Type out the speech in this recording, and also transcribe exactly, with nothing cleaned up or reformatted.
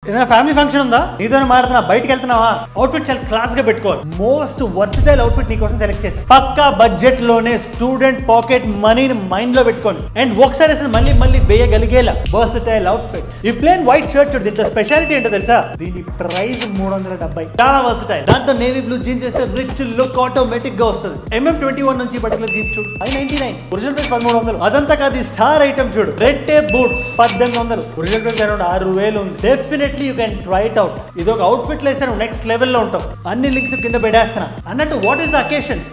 ఏదైనా family function ఉందా, నీతో మాడుతున్నా, బయటకి వెళ్తున్నావా, అవుట్ఫిట్ చాలా క్లాస్ గా పెట్టుకోవాలి. మోస్ట్ వర్సిటైల్ అవుట్ఫిట్ నీకోసం సెలెక్ట్ చేసి పక్కా బడ్జెట్ లోనే స్టూడెంట్ పాకెట్ మనీని మైండ్ లో పెట్టుకోండి అండ్ ఒకసారి మళ్ళీ మళ్ళీ వేయగలిగేలా వర్సిటైల్ అవుట్ఫిట్. ఈ ప్లేన్ వైట్ షర్ట్ చూడు, దీంట్లో స్పెషాలిటీ ఏంటో తెలుసా? దీని ప్రైస్ మూడు వందల డెబ్బై. చాలా వర్సిటైల్. దాంతో నేవీ బ్లూ జీన్స్ వేస్తే రిచ్ లుక్ ఆటోమేటిక్ గా వస్తుంది. ఎంఎం ట్వంటీ వన్ నుంచి పర్టికులర్ జీన్స్ చూడు five ninety nine, original price పదమూడు వందలు. అదంతా కాదు, స్టార్ ఐటమ్ చూడు, రెడ్ టేప్ బూట్స్ పద్దెనిమిది వందలు, ఒరిజినల్ ప్రైస్ అరౌండ్ ఆరు వేలు ఉంది. Definitely you can try it out. ఇది ఒక అవుట్ఫిట్ లో వేస్తే నెక్స్ట్ లెవెల్ లో ఉంటాం. అన్ని లింక్స్ కింద పెట్టేస్తున్నా అన్నట్టు. What is the occasion?